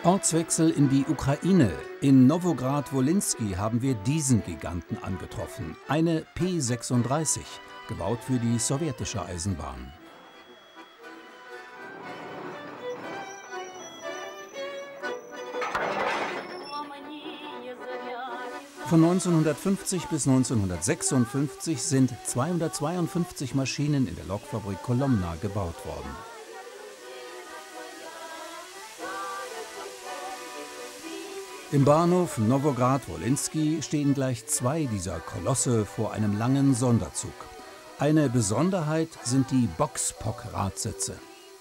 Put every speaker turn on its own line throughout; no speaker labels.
Ortswechsel in die Ukraine. In Nowograd-Wolinski haben wir diesen Giganten angetroffen. Eine P36, gebaut für die sowjetische Eisenbahn. Von 1950 bis 1956 sind 252 Maschinen in der Lokfabrik Kolomna gebaut worden. Im Bahnhof Nowograd-Wolinski stehen gleich zwei dieser Kolosse vor einem langen Sonderzug. Eine Besonderheit sind die Boxpok-Radsitze.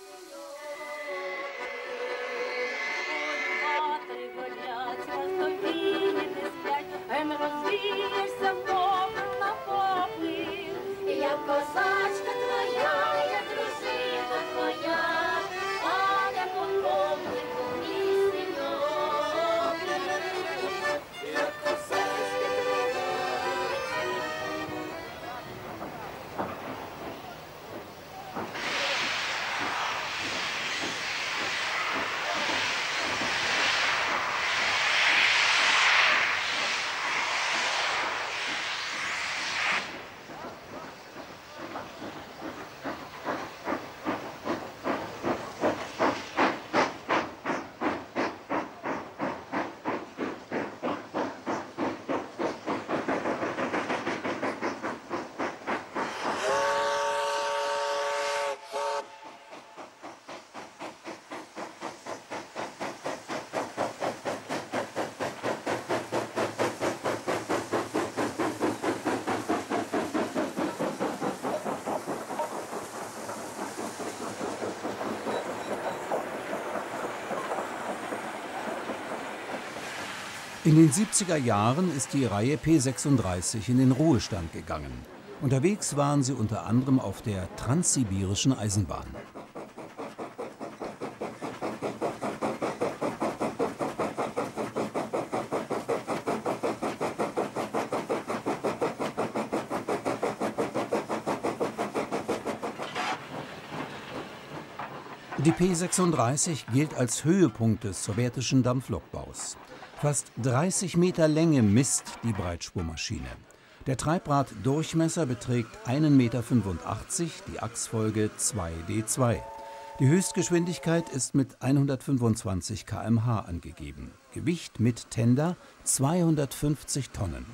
In den 70er Jahren ist die Reihe P36 in den Ruhestand gegangen. Unterwegs waren sie unter anderem auf der Transsibirischen Eisenbahn. Die P36 gilt als Höhepunkt des sowjetischen Dampflokbaus. Fast 30 Meter Länge misst die Breitspurmaschine. Der Treibradurchmesser beträgt 1,85 Meter, die Achsfolge 2D2. Die Höchstgeschwindigkeit ist mit 125 km/h angegeben. Gewicht mit Tender 250 Tonnen.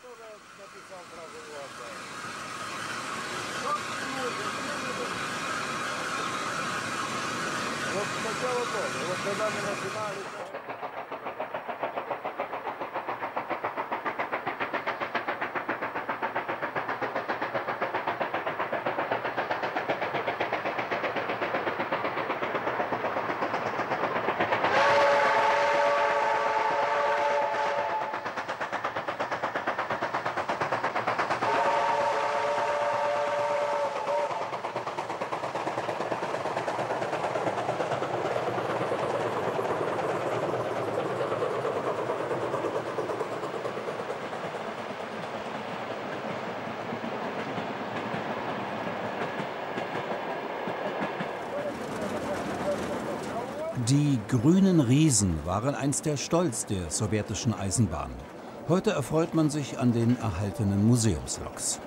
Die grünen Riesen waren einst der Stolz der sowjetischen Eisenbahn. Heute erfreut man sich an den erhaltenen Museumsloks.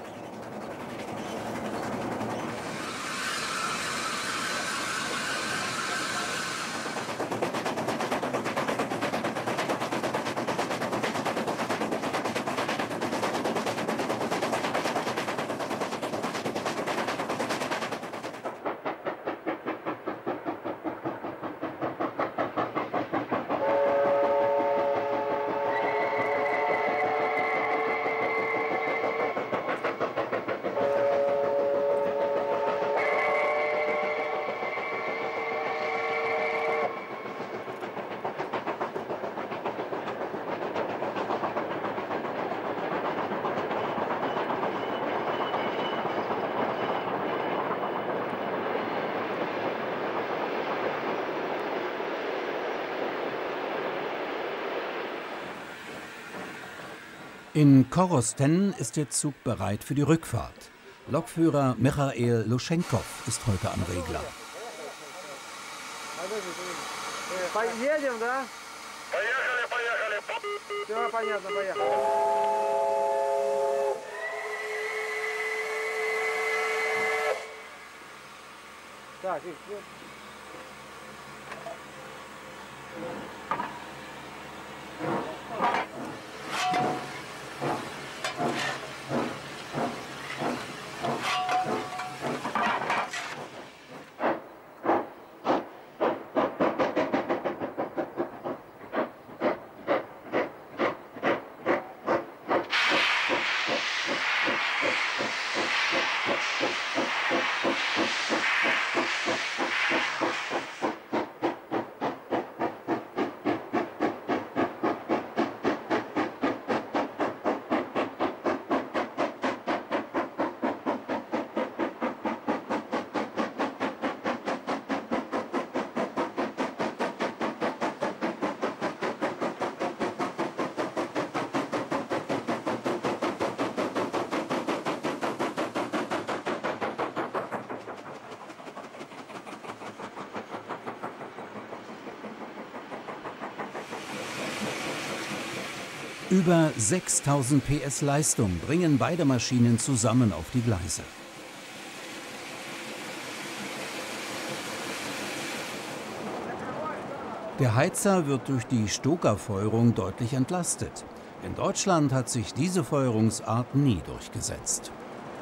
In Korosten ist der Zug bereit für die Rückfahrt. Lokführer Michael Luschenkow ist heute am Regler.
Поедем, да?
Поехали, поехали.
Все понятно, поехали. Так, их нет.
Über 6000 PS Leistung bringen beide Maschinen zusammen auf die Gleise. Der Heizer wird durch die Stoker-Feuerung deutlich entlastet. In Deutschland hat sich diese Feuerungsart nie durchgesetzt.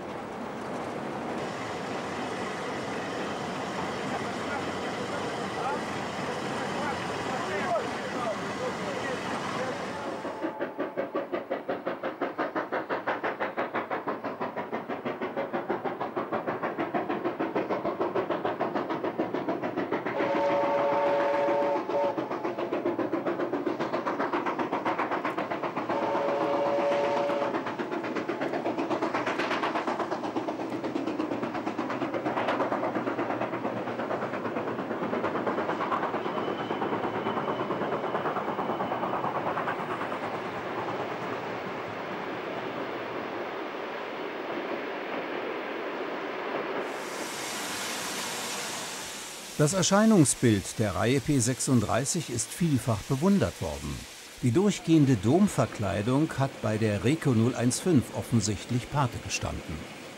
Das Erscheinungsbild der Reihe P36 ist vielfach bewundert worden. Die durchgehende Domverkleidung hat bei der Reco 015 offensichtlich Pate gestanden.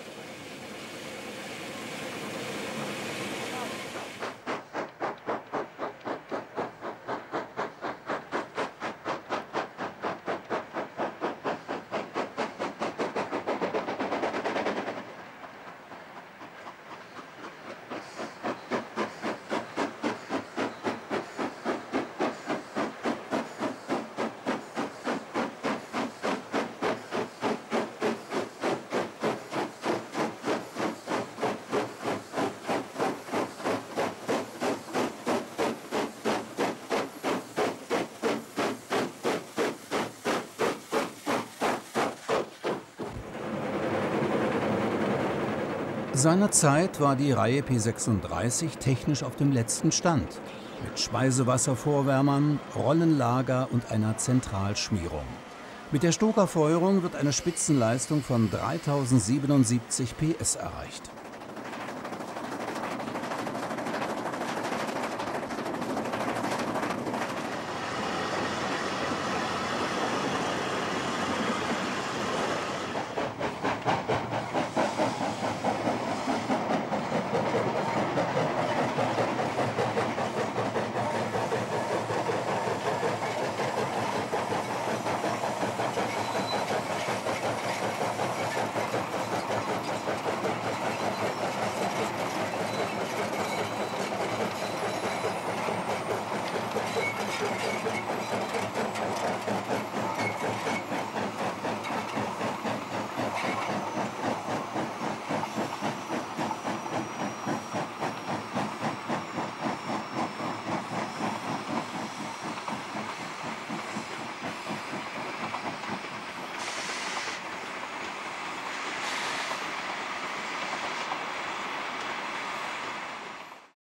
Seinerzeit war die Reihe P36 technisch auf dem letzten Stand, mit Speisewasservorwärmern, Rollenlager und einer Zentralschmierung. Mit der Stoker-Feuerung wird eine Spitzenleistung von 3077 PS erreicht.